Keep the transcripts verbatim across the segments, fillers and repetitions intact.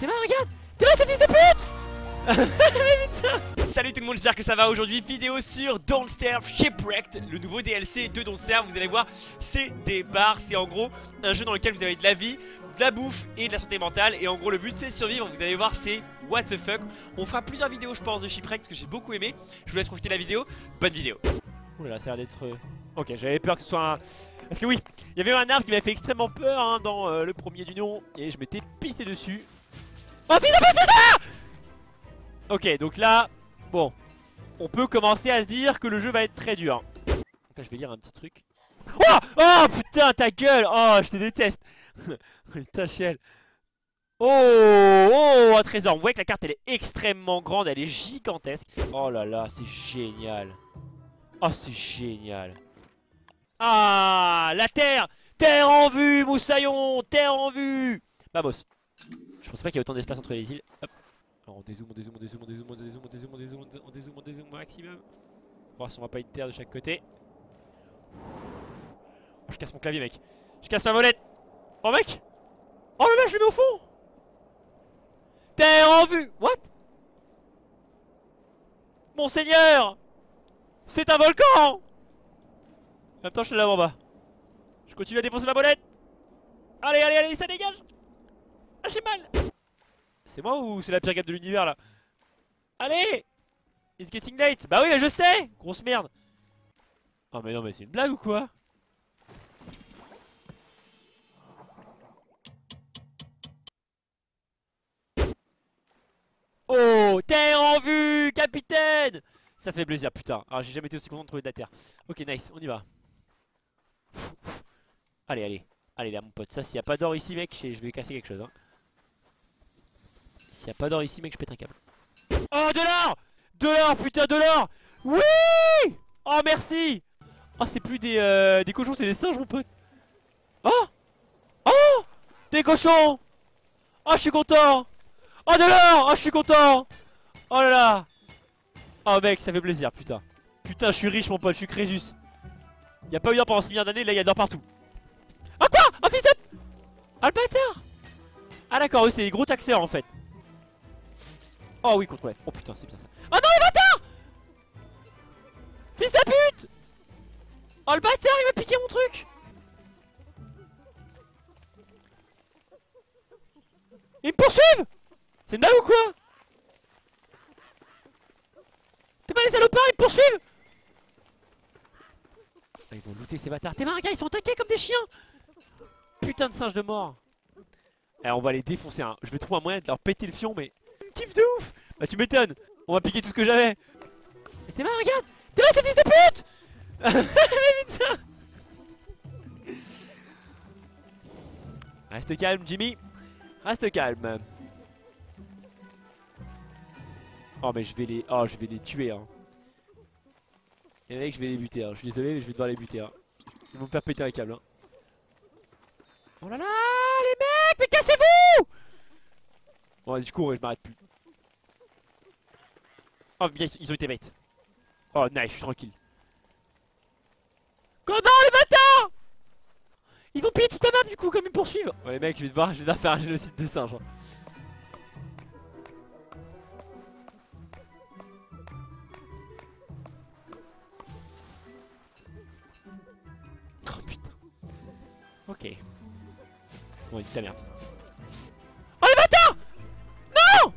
T'es là, regarde. T'es là, ce fils de pute. Mais putain. Salut tout le monde, j'espère que ça va. Aujourd'hui, vidéo sur Don't Starve Shipwrecked, le nouveau D L C de Don't Starve. Vous allez voir, c'est des bars. C'est en gros un jeu dans lequel vous avez de la vie, de la bouffe et de la santé mentale. Et en gros, le but c'est de survivre. Vous allez voir, c'est what the fuck. On fera plusieurs vidéos, je pense, de Shipwrecked, parce que j'ai beaucoup aimé. Je vous laisse profiter de la vidéo. Bonne vidéo. Ouh là là, ça a l'air d'être... Ok, j'avais peur que ce soit un... Parce que oui, il y avait un arbre qui m'avait fait extrêmement peur hein, dans euh, le premier du nom. Et je m'étais pissé dessus. Oh putain, putain. Ok, donc là, bon, on peut commencer à se dire que le jeu va être très dur. Donc là, je vais lire un petit truc. Oh, oh putain, ta gueule. Oh, je te déteste. Ta chienne. Oh, oh, un trésor. Vous voyez que la carte, elle est extrêmement grande, elle est gigantesque. Oh là là, c'est génial. Oh, c'est génial. Ah, la terre. Terre en vue, moussaillon. Terre en vue. Vamos. Je pensais pas qu'il y avait autant d'espace entre les îles. Hop. Alors on dézoome, on dézoome, on dézoome, on dézoome, on dézoome, on dézoome, on dézoome, on dézoome, on dézoome au maximum. Voir si on va pas une terre de chaque côté. Oh, je casse mon clavier, mec. Je casse ma molette. Oh, mec. Oh là là, je le mets au fond. Terre en vue. What? Monseigneur, c'est un volcan. Attends, je suis là en bas. Je continue à défoncer ma molette. Allez, allez, allez, ça dégage. Ah, j'ai mal. C'est moi ou c'est la pire gap de l'univers là? Allez! It's getting late. Bah oui, mais je sais. Grosse merde. Oh mais non, mais c'est une blague ou quoi? Oh, terre en vue, capitaine. Ça, ça fait plaisir, putain. Alors j'ai jamais été aussi content de trouver de la terre. Ok, nice, on y va. Allez, allez. Allez là, mon pote. Ça, s'il n'y a pas d'or ici, mec, je vais casser quelque chose. Hein. S'il n'y a pas d'or ici, mec, je pète un câble. Oh, de l'or! De l'or, putain, de l'or! Oui! Oh, merci! Oh, c'est plus des, euh, des cochons, c'est des singes, mon pote. Oh! Oh! Des cochons! Oh, je suis content! Oh, de l'or! Oh, je suis content! Oh là là! Oh, mec, ça fait plaisir, putain. Putain, je suis riche, mon pote, je suis Crésus. Y'a pas eu d'or pendant six milliards d'années, là, y'a de l'or partout. Oh, quoi? Oh, fils de... Oh, le bâtard! Ah, d'accord, oui, c'est des gros taxeurs, en fait. Oh oui, contre F. Oh putain, c'est bien ça. Oh non, le bâtard! Fils de pute! Oh le bâtard, il m'a piqué mon truc! Ils me poursuivent! C'est une blague ou quoi? T'es pas les salopards, ils me poursuivent! Ah, ils vont looter ces bâtards. T'es marre, gars, ils sont attaqués comme des chiens! Putain de singe de mort! Eh, on va les défoncer, hein. Je vais trouver un moyen de leur péter le fion, mais... Kiff de ouf! Bah tu m'étonnes! On va piquer tout ce que j'avais! Mais t'es marre, regarde! T'es là, ce fils de pute! Mais putain! Reste calme, Jimmy! Reste calme! Oh mais je vais les... Oh je vais les tuer hein! Il y en a que je vais les buter hein. Je suis désolé mais je vais devoir les buter hein. Ils vont me faire péter un câble hein. Oh là là! Les mecs! Mais cassez-vous! Bon du coup ouais, je m'arrête plus. Oh bien ils ont été bêtes. Oh nice, je suis tranquille. Comment les bâtards? Ils vont piller toute la map du coup comme ils me poursuivent. Ouais les mecs je vais devoir, je vais devoir faire un génocide de singes hein. Oh putain. Ok. Bon dis ta merde. Oh les bâtards! Non!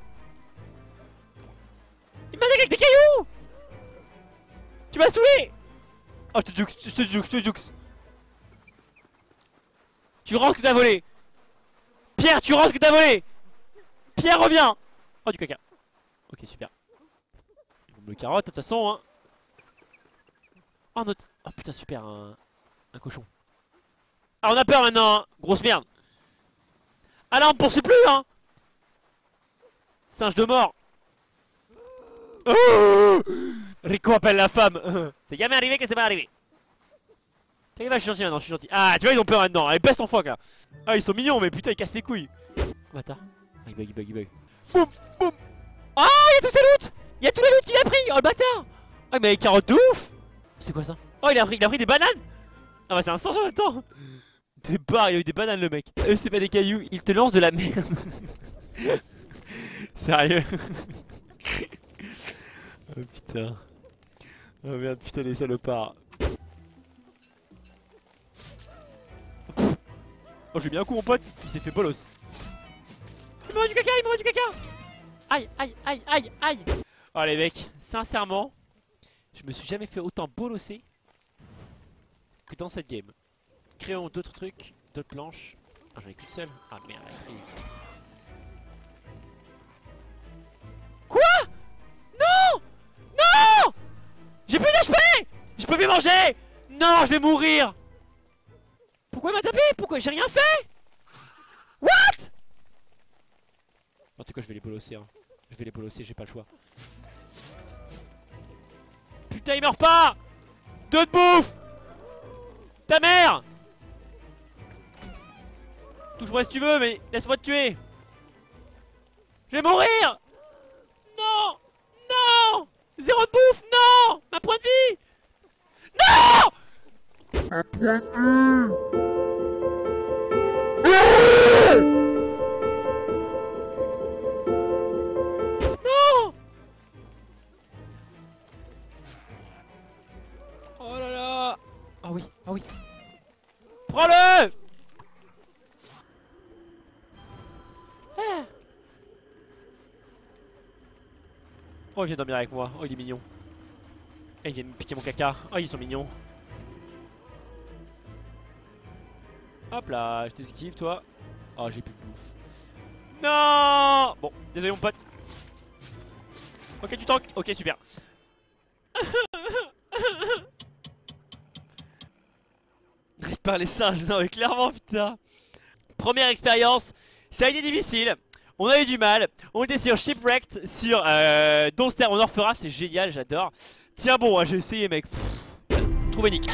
Il m'a avec des cailloux! Tu m'as saoulé! Oh je te jukes, je te jukes, je te jukes. Tu rends ce que t'as volé! Pierre, tu rends ce que t'as volé! Pierre, reviens! Oh du caca. Ok super. Ils vont me le carotte de toute façon hein. Oh notre... Oh putain super un... Un cochon. Ah on a peur maintenant hein. Grosse merde. Ah là on me poursuit plus hein. Singe de mort. Oh Rico appelle la femme. C'est jamais arrivé que c'est pas arrivé. T'inquiète pas, je suis gentil maintenant, je suis gentil. Ah tu vois ils ont peur maintenant, allez baisse ton fuck là. Ah ils sont mignons mais putain ils cassent les couilles. Bâtard. Ah il bug, il bug, il bug. Boum, boum. Ah y'a tous ces loot. Y'a tous les loot qu'il a pris. Oh le bâtard. Ah mais il carotte de ouf. C'est quoi ça? Oh il a pris, il a pris des bananes. Ah bah c'est un singe en même temps. Des barres, il a eu des bananes le mec. Eux c'est pas des cailloux, il te lance de la merde. Sérieux. Oh putain. Oh merde, putain les salopards. Oh j'ai mis un coup mon pote, il s'est fait bolos. Il m'envoie du caca, il m'envoie du caca. Aïe, aïe, aïe, aïe, aïe. Oh les mecs, sincèrement, je me suis jamais fait autant bolosser que dans cette game. Créons d'autres trucs, d'autres planches. Ah j'en ai qu'une seule. Ah merde, la crise. Quoi? Non! Non! J'ai plus d'H P! Je peux plus manger! Non, je vais mourir! Pourquoi il m'a tapé? Pourquoi? J'ai rien fait! What? En tout cas, je vais les bolosser. Hein. Je vais les bolosser, j'ai pas le choix. Putain, il meurt pas! Deux de bouffe! Ta mère! Touche-moi si tu veux, mais laisse-moi te tuer! Je vais mourir! Non! Non! Zéro de bouffe! Non! Ma point de vie! Non! Un point de vie! Non! Oh là là! Ah oui, ah oui! Prends-le! Oh il vient dormir avec moi, oh il est mignon. Et il vient me piquer mon caca, oh ils sont mignons. Hop là, je t'esquive toi. Oh j'ai plus de bouffe. Non. Bon, désolé mon pote. Ok tu tankes, ok super. Arrête par les singes, non mais clairement putain. Première expérience, ça a été difficile. On a eu du mal, on était sur Shipwrecked, sur euh, Don't Starve, on en refera, c'est génial, j'adore. Tiens bon, hein, j'ai essayé mec, trouvé Nick.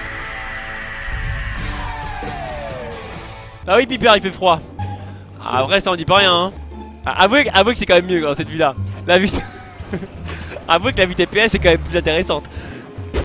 Ah oui Piper il fait froid. Ah vrai ça on dit pas rien hein. Ah, avouez, avouez que c'est quand même mieux dans cette vue là. La vue... avouez que la vue T P S est quand même plus intéressante.